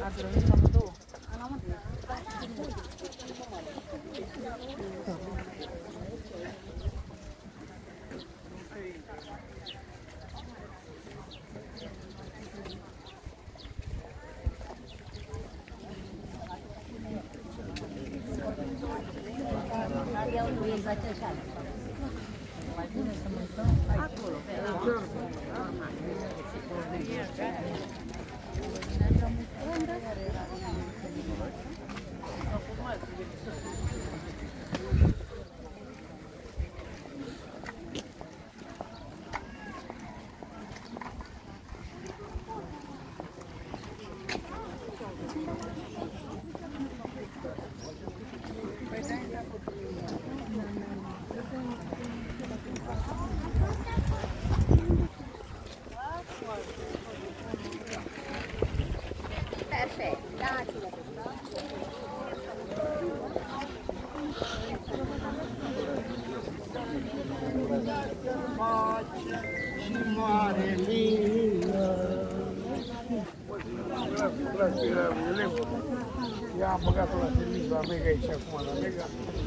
Ia am băgat-o la serviciu, la Mega aici acum, la Mega.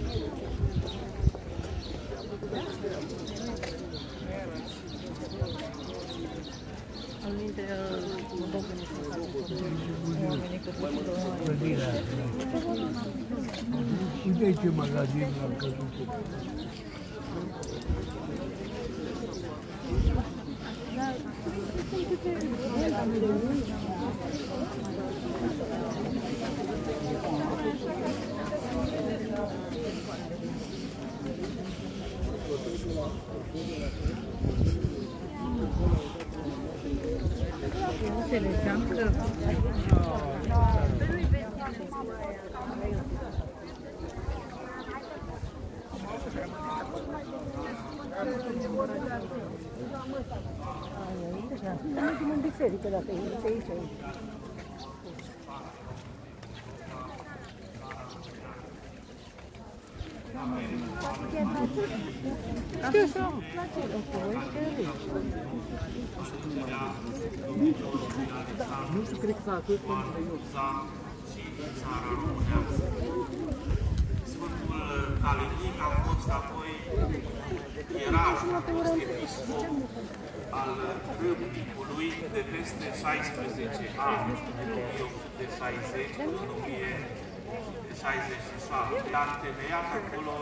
Uite ce magazin l-am căzut. Mergem în biserică dacă e de aici. Nu știu, cred că s-a atât pentru eu. Sfântul Calinic a fost apoi ierarh, a fost episcop al Râmnicului de peste 16 ani, din 1860 până în 1867. A întemeiat acolo,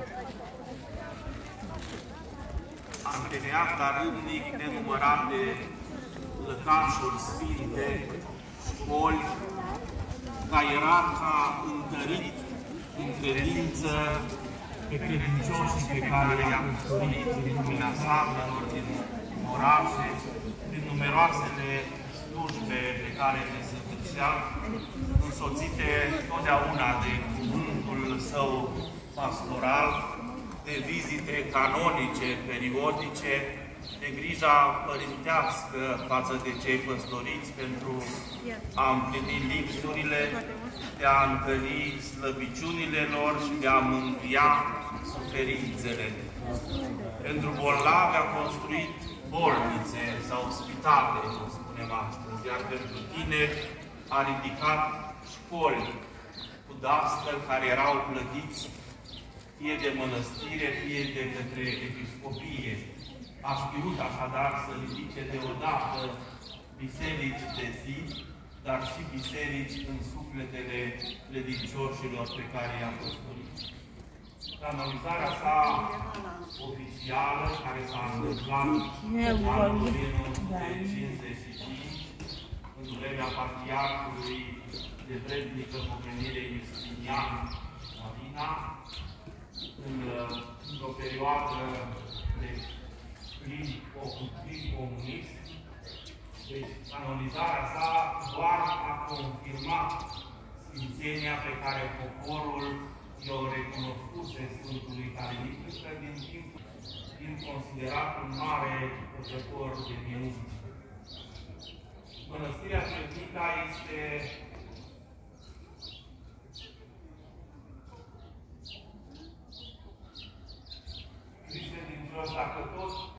a întemeiat la Râmnic nenumărate lăcașuri sfinte, școli, ca ierarh a întărit în credință pe credincioșii pe care i-a căsătorit din lumina sablelor, din orașe, din numeroasele slujbe pe care le săvârșea, însoțite totdeauna de cuvântul său pastoral, de vizite canonice, periodice, de grija părintească față de cei păstoriți pentru a împlini lipsurile, de a întări slăbiciunile lor și de a mântuia suferințele. Pentru bolnavi a construit bolnițe sau spitale, cum spunem astăzi, iar pentru tineri a ridicat școli cu dascăli care erau plătiți fie de mănăstire, fie de către episcopie. A știut așadar să ridice deodată biserici de zi, dar și biserici în sufletele credincioșilor pe care i-a păstorit. Canonizarea sa oficială, care s-a întâmplat în anul 1955, în vremea patriarhului de vrednică pomenire Justinian Savina, într-o perioadă de plin comunist. Deci, canonizarea sa doar a confirmat sfințenia pe care poporul i-o recunoscuse Sfântului Calinic, din considerat un mare făcător de minuni. Mănăstirea Cernica este credincios, dacă tot